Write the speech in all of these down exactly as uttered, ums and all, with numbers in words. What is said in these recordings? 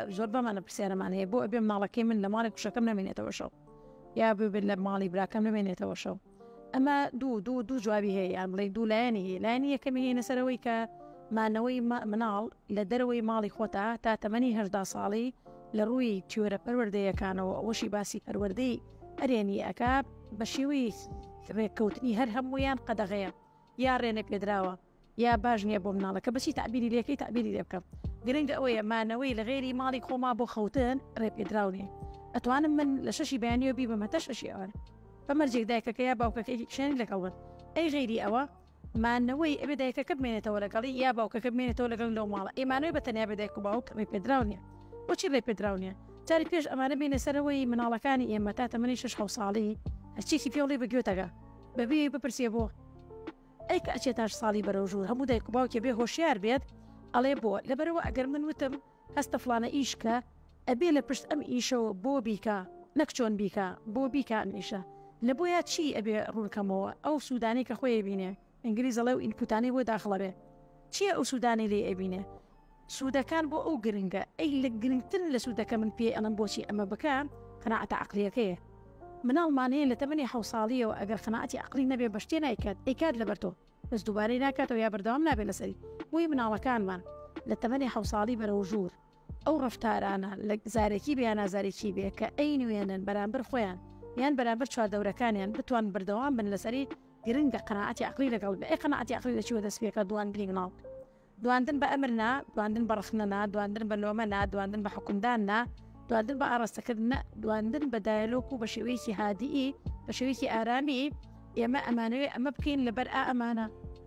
زۆر بەمانە پرسیارەمان هەیە بۆ ئەبێ مناڵەکەی من لە ماڵی کوشەکەم نامێنێتەوە شەو یا ببێ لە ماڵی براکەم نامێنێتەوە شەو. ئەمە دوو دوو دوو جوابی هەیە، یان بڵێ دوو لایەنی هەیە. لایەنی یەکەمی هێنە سەرەوەی کە مانەوەی مناڵ لە دەرەوەی ماڵی خۆتا تا تەمەنی هەژدا ساڵی لە ڕووی تیۆرە پەروەردەیەکانەوە ئەوەشی باسی پەروەردەی ئەرێنی ئەکا بە شێوەی ڕێککەوتنی هەر هەموویان قەدەغەیە یا ڕێنە پێدراوە یا باش نییە بۆ مناڵەکە بەچی تعبیری لەکەی تعبیری لێ بکەم. گرنگە ئەوەیە مانەوەی لە غێری ماڵی خۆما بۆ خەوتن ڕێپێدراونێ. ئەتوانم من لە شەشی بەیانیەوە بی بمەتە شەشی ئەوە بەمەرجێک دایکەکە یا باوکەکەی شوێنی لەگەڵن. ئەی غێری ئەوە مانەوەی ئەبێ دایکەکە بمێنێتەوە لەگەڵی یا باوکەکە بمێنێتەوە لەگەڵ لەو ماڵە. ئێمانەوەی بەتەنیا بە دایک و باوک ڕێپێدراونیە. بۆچی ڕێپێدراونیە؟ جاری پێش ئەمانە بینە سەرەوەی مناڵەکانی ئێمە تا تەمەنی شەش حەوت ساڵی هەرچێکی پێوڵی بەگوێتەگە بەبێ بپرسێ بۆ ئەی کە ئەچێت تاش ساڵی بەرەو ژوور هەموو دایک و باوکێ بێ هۆشیار بێت ئەڵێ بۆ لەبەرەوە ئەگەر من وتم هەستە فلانە ئیشکە ئەبێ لە پشت ئەم ئیشەوە بۆ بیکە نەک چۆن بیکە بۆ بیکە ئەمیشە لە بۆیە چی ئەبێ ڕوونکەمەوە ئەو سوودانی کە خۆی بینێ ئینگلیزەڵێ و ئینپوتانی بۆ داخڵە بێ چییە ئەو سوودانی لێ ئەبینێ سوودەکان بۆ ئەو گرنگە ئەی لە گرنگتر لە سوودەکە من پێ ئەڵم بۆچی ئەمە بکەم قەناعەتە عەقلیەکەیە. مناڵمانەیە لە تەمەنی حەوت ساڵیەوە ئەگەر قەناعەتی عەقلی نەبێ بە شتێ نایکات ئەیکات لەبەر تۆ بەس دووبارەی ناکاتەوە یا بەردەوام نابێت لەسەری. بۆی مناڵەکانمان لە تەمەنی حەوت ساڵی بەرەو ژوور ئەو ڕەفتارانە لە زارێکی بێ یان نازارێکی بێ کە ئەی نوێنن بەرامبەر خۆیان یان بەرامبەر چواردەورەکانیان بتوان بەردەوام بن لەسەری گرنگە قەناعەتی عەقلی لەگەڵ بێ. ئەی قەناعەتی عەقلی لە چیوە دەست پێکە دواندنی مناڵ دواندن بە ئەمر نا، دواندن بە ڕخنە نا، دواندن بە لۆمە نا، دواندن بە حکومدان نا، دواندن بە ئاڕاستەکردن نە، دواندن بە دایلۆک و بە شێوەیەکی هادیئی بە شێوەیەکی ئارامی. ئێمە ئەمانەوێ ئەمە بکەین لەبەر ئا ئەمانە.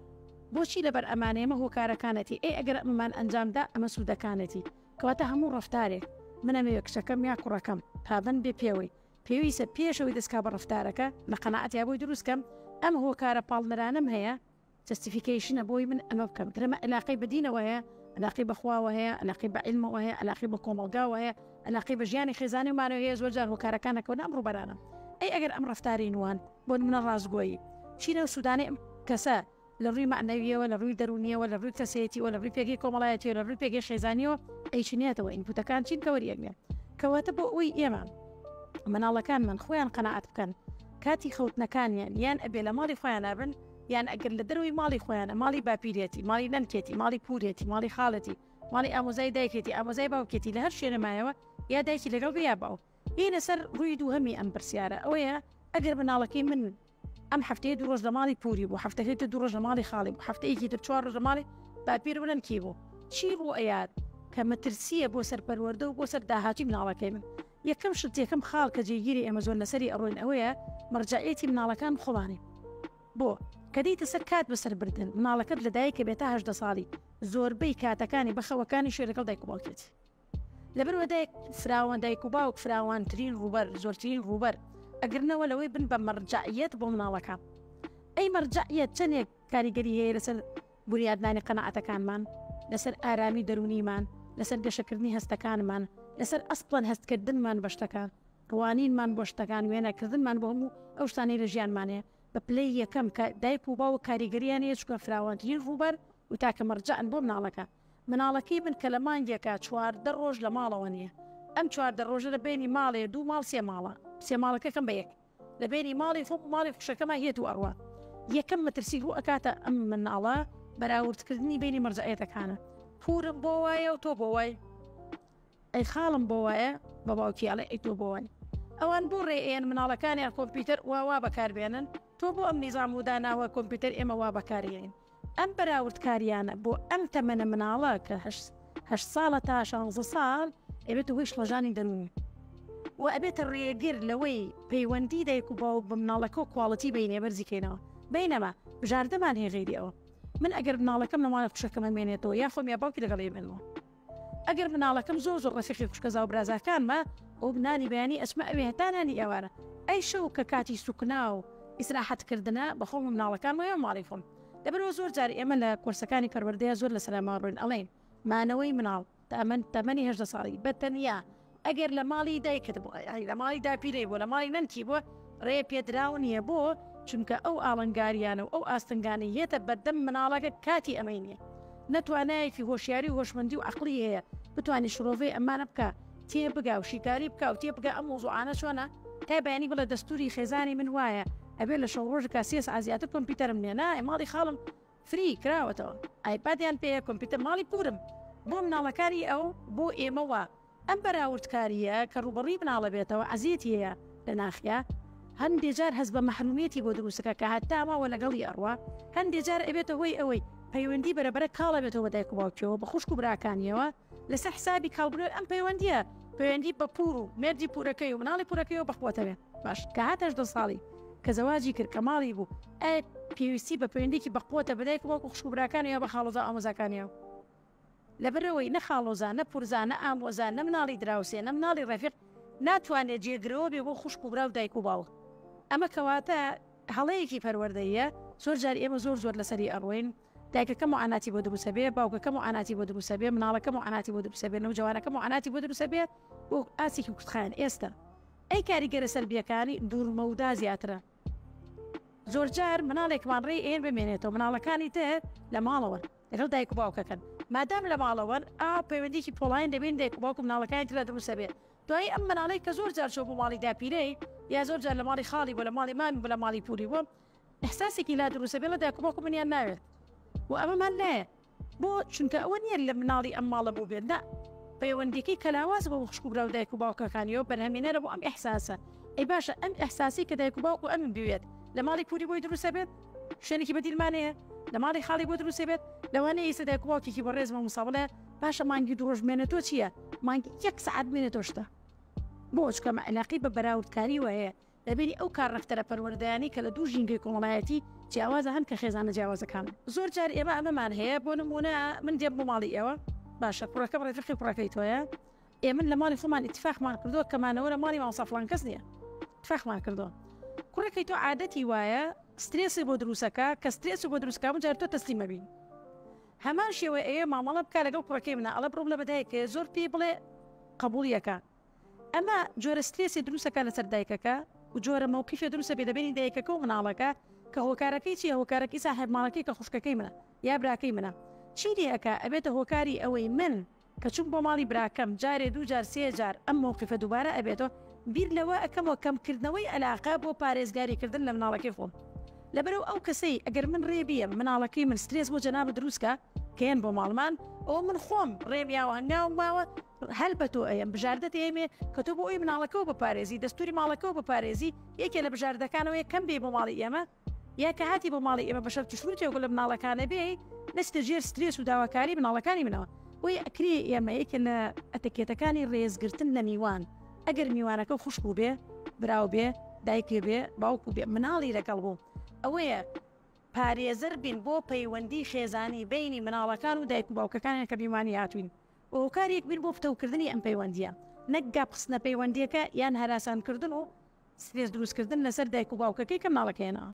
بۆچی لەبەر ئەمانە ئێمە هۆکارەکانەتی ئەی ئەگەر ئەمەمان ئەنجامدا ئەمە سوودەکانەتی کەواتە هەموو ڕەفتارێک منەمەوێ کچەکەم یا کوڕەکەم پابەن بێ پێوەی پێویستە پێشەوەی دەستکا بە ڕەفتارەکە لە قەناعەت یا بۆی دروستکەم ئەم هۆکارە پاڵنەرانم هەیە جەستیفیکیشنە بۆی من ئەمە بکەم ترمە علاقەی بەدینەوە هەیە، علاقەی بەخواوە هەیە، علاقەی بە عیلمەوە هەیە، علاقەی بە کۆمەڵگاوە هەیە، علاقەی بە ژیانی خێزانێمانەوە هەیە. زۆر جار هۆکارەکانەکەون ئەم ڕووبەرانە ئەی ئەگەر ئەم ڕەفتاری نوان بۆ منە ڕازگۆیی چینە سوودانی ئەم کەسە لە ڕووی معنەویەوە لە ڕووی دەرونیەوە لە ڕووی کەسێتیەوە لە ڕووی پێگەی کۆمەڵایەتیەوە لە ڕووی پێگەی خێزانیەوە ئەی چنیێتەوە ئینپوتەکان چین کەوەریەکمێ کەواتە بۆ ئەوی ئێمە مناڵەکانمان خۆیان قەناعەت بکەن کاتی خەوتنەکانیان یان ئەبێ لە ماڵی خۆیان نابن یان ئەگەر لە دەروی ماڵی خۆیانە ماڵی باپیرێتی ماڵی نەنکێتی ماڵی پورێتی ماڵی خاڵەتی ماڵی ئامۆزای دایکێتی ئامۆزای باوکێتی لە هەر شوێنەمایەوە یا دایکی لەگەڵ بیا باو هینە سەر ڕووی دوو هەمی ئەم پرسیارە ئەوەیە ئەگەر مناڵەکەی من ئەم هەفتەیە دوو ڕۆژ لە ماڵی پوری بوو هەفتەکەی دوو ڕۆژ لە ماڵی خاڵی بوو هەفتەیەکی تر چوار ڕۆژ لە ماڵی باپیر بنەن کی بوو چی بوو ئەیاد کە مەترسیە بۆ سەر پەروەردە و بۆ سەر داهاتی مناڵەکەی من یەکەم شت یەکەم خاڵ کە جێگیری ئێمە زۆر لەسەری ئەڕۆین ئەوەیە مەرجەعیەتی مناڵەکان خۆڵانی بۆ کە دیتە سەر کات بەسەر بردن مناڵەکەت لە دایکە بێتە هەژدە ساڵی زۆربەی کاتەکانی بەخەوەکانی شوێ لەگەڵ دایک و باوکێتی لەبەرەوە دایک فراوان دایک و باوک فراوانترین ڕووبەر زۆرترین ڕووبەر ئەگرنەوە لەوەی بن بە مەرجەعیەت بۆ مناڵەکان ئەی مەرجەعیەت چەندێک کاریگەری هەیە لەسەر بوریادنانی قەناعەتەکانمان لەسەر ئارامی دەرونیمان لەسەر گەشەکردنی هەستەکانمان لەسەر ئەسپڵەن هەستکردنمان بە شتەکان ڕوانینمان بۆ شتەکان وێنەکردنمان بۆ هەموو ئەو شتانەی لە ژیانمانەیە بە پلەی یەکەم کە دایک و باوک کاریگەریانەیە چکە فراوانترین ڕووبەر و تاکە مەرجەعن بۆ مناڵەکە مناڵەکەی من کە لە مانگێکە چواردە ڕۆژ لە ماڵەوە نییە ئەم چواردە ڕۆژە لە بینی ماڵێ دوو ماڵ سێ ماڵە سێ ماڵەکەکەم بە یەک لە بینی ماڵی خۆ ماڵی خوشەکەمە هێت و ئەڕوا یەکەم مەترسی ڕوو ئەکاتە ئەم مناڵە بەراوردکردنی بینی مەرجەعیەتەکانە پورم بۆ وایە و تۆ بۆ وای ئەی خاڵم بۆ وایە بە باوکیاڵێ ئەی تۆ بۆ وای ئەوان بۆ ڕێئێن مناڵەکانیان کۆمپیوتەر واوا بەکاربێنن تۆ بۆ ئەم نیزام و داناوە کۆمپیوتەر ئێمە وا بەکارێنین ئەم بەراوردکاریانە بۆ ئەم تەمەنە مناڵە کە هەشت ساڵە تا شانزە ساڵ ئەبێت هۆی شڵەژانی دەنوی و ئەبێتە ڕێگر لەوەی پەیوەندی دایک و باوک بە مناڵەکە و کواڵەتی بینێ بەرزیکەینەوە بینەما بژاردەمان هەیە غێری ئەوە من ئەگەر مناڵەکەم لە ماڵە خوشەکەمە مێنێتەوە یا خۆم یا باوکی لەگەڵ ئێمێنەوە ئەگەر مناڵەکەم زۆر زۆر ڕەفیقی خوشکەزا و برازاکانمە ئەو بنانی بەیانی ئەسمە ئەوێ هەتانانی ئێوارە ئەی شەو کە کاتی سوکنا و ئیسراحەتکردنە بە خۆم مناڵەکان وەیە ماڵی خۆم دەبەرەوە زۆر جار ئێمە لە کورسەکانی پەروەردەیە زۆر لە سەلاما ڕوین ئەڵێن مانەوەی مناڵ تەمەن تەمەنی هەژدە ساڵی بەتەنیا ئەگەر لە ماڵی دایکت بووە لە ماڵی داپیرەی بووە لە ماڵی نەنکی بووە ڕێ پێدراو نییە بۆ چونکە ئەو ئاڵنگاریانە و ئەو ئاستنگانی هێتە بەردەم مناڵەکە کاتی ئەمەینێ نەتوانایەکی هۆشیاری و هۆشمەندی و عەقلی هەیە بتوانانی شڕۆڤەی ئەمانە بکە تێبگا و شیکاری بکە و تێبگا ئەم مۆزوعانە چۆنە تا بەیانی بڵێ دەستوری خێزانی من وایە ئەبێ لە شەو ڕۆژێکا سێ سەعات زیاتر کۆمپیوتەرم نییە نایە ماڵی خاڵم فری کراوەتەوە ئایپادیان پێ کۆمپیوتەر ماڵی پورم بۆ مناڵەکانی ئەو بۆ ئێمەوە ئەم بەراوردکاریە کە ڕوبەڕی مناڵە بێتەوە عەزیەتی هەیە لە ناخیا هەندێک جار هەست بە مەحرومیەتی بۆ دروستەکە کە هەتاماوە لەگەڵی ئەڕوا هەندێک جار ئەبێتە هۆی ئەوەی پەیوەندی بەرەبەرە کاڵە بێتەوە بە دایک و باوکیەوە بە خوشک و براکانیەوە لەسەر حسابی کاڵبرێت ئەم پەیوەندیە پەیوەندی بە پور و مێردی پورەکەی و مناڵی پورەکەیەوە بەخواتەوێت باش کە هاتەش دە ساڵی کە زەواجی کرد کە ماڵی بوو ئەی پێویستی بە پەیوەندێکی بەخواتە بەدایک و باوک و خوشک و براکانیەوە بە خاڵۆزا ئامۆزاکانیەوە لەبەرەوەی نە خاڵۆزا نە پورزا نە ئامۆزا نە مناڵی دراوسێ نە مناڵی ڕەفیق ناتوانێت جێگرەوە بێ بۆ خوشک و برا و دایک و باوک ئەمە کەواتە هەڵەیەکی پەروەردەیە زۆر جار ئێمە زۆر زۆر لەسەری ئەڕۆین دایکەکە معاناتی بۆ دروستە بێ باوکەکە معاناتی بۆ دروستە بێ مناڵەکە معاناتی بۆ دروستە بێ نەوجەوانەکە معاناتی بۆ دروستە بێ بۆ ئاسێکی کوتخایەن ئێستا ئەی کاریگەرە سەربیەکانی دوورمەودا زیاترە زۆر جار مناڵێکمان ڕێی ئێن بمێنێتەوە مناڵەکانی تر لە ماڵەوە لەگەڵ دایک و باوکەکەن مادام لە ماڵەوەن ئا پەیوەندێکی پۆڵین دەبین دایک و باوک و مناڵەکانی تر لە دروستە بێت دوای ئەم مناڵەی کە زۆر جار چۆ بۆ ماڵی داپیرەی یا زۆر جار لە ماڵی خاڵی بۆ لە ماڵی مامی بۆ لە ماڵی پوری بووە ئەحساسێکی لا دروستە بێت لە دایک و باوک منیان ناوێت و ئەمەمان نایە بۆ چونکە ئەوە نییە لە مناڵی ئەم ماڵە بوو بێت نا پەیوەندێکی کەلاواز بۆ خوشک و برا و دایک و باوکەکانیەوە بەرهەمێنەرە بۆ ئەم ئەحساسە ئەی باشە ئەم ئەحساسی کە دایک و باوک و ئەمن بوێت لە ماڵی پوری بۆی دروستە بێت شوێنێکی بەدیلمانەیە لە ماڵی خاڵی بۆ دروستە بێت لەوانەیە ئێستا دایک و باوکێکی بە ڕێزمە مسابڵێ باشە مانگی دوو ڕۆژ مێنێتۆ چییە مانگی یەک سەعات مێنێتۆ شتە بۆ چکە علاقی بە بەراوردکاری وایە لەبێری ئەو کارڕەفتەرە پەروەردەیانی کە لە دوو ژینگەی کۆمەڵایەتی جیاوازە هەن کە خێزانە جیاوازەکان زۆر جار ئێمە ئەمەمان هەیە بۆ نمونە من دێم بۆ ماڵی ئێوە باشە کوڕەکەم ڕێفقی کوڕەکەی تۆیە ئێمە لە ماڵی خۆمان ئیتفاقمان کردووە کەمانەوە لە ماڵی مامۆستا فڵان کەس نییە اتفاقمان کردووە کوڕەکەی تۆ عادەتی وایە سترێسی بۆ دروستەکە کە سترێسی بۆ دروستکە جار تۆ تەسلیمە بین هەمان شێوە ئەوێ مامەڵە بکە لەگەڵ کوڕەکەی منە ئەڵە بڕۆم لە بەدایکە زۆر پێی بڵێ قبوڵیەکە ئەمە جۆرە سترێسی دروستەکە لەسەر دایکەکە و جۆرە مووقیفێ دروستە بێدەبێنی دایکەکە و مناڵەکە کە هۆکارەکەی چیە هۆکارەکەی ساحێب ماڵەکەی کە خوشکەکەی منە یا براکەی منە چی لێەکە ئەبێتە هۆکاری ئەوەی من کە چوون بۆ ماڵی براکەم جارێ دوو جار سێ جار ئەم مووقیفە دووبارە ئەبێتەوە بیر لەوە ئەەکەمەوە کەمکردنەوەی ئەلاقا بۆ پارێزگاریکردن لە مناڵەکەی خۆم لەبەرەو ئەو کەسەی ئەگەر من ڕێبیە مناڵەکەی من سترێس بۆ جەناب دروستکە کێن بۆ ماڵمان ئەو من خۆم ڕێمیاوە هەنگاوم ماوە هەل بە تۆ ئەیەم بژاردە ئێمێ کە تۆ بۆ ئەوی مناڵەکەەوە بەپارێزی دەستوری ماڵەکەەوە بەپارێزی یەکێ لە بژاردەکانەوە کەم بێ بۆ ماڵی ئێمە یا کە هاتی بۆ ماڵی ئێمە بەشەر تشور تێگو لە مناڵەکانە بێ نەستە ژێر سترێس و داواکاری مناڵەکانی منەوە وی ئەکری ئێمە یەکێ لە ئەتەکێتەکانی ڕێزگرتن لە میوان ئەگەر میوانەکە خوشک بوو بێ براو بێ دایکێ بێ باوکو بێ مناڵی لەگەڵ بوو ئەوەیە پارێزەر بین بۆ پەیوەندی خێزانی بینی مناڵەکان و دایک و باوکەکانیان کە بیمانی هاتوین و هۆکارێک بین بۆ فتەوکردنی ئەم پەیوەندیە نەک گاپخستنە پەیوەندیەکە یان هەراسانکردن و سرێز دروستکردن لەسەر دایک و باوکەکەی کە مناڵەکەیەنەوە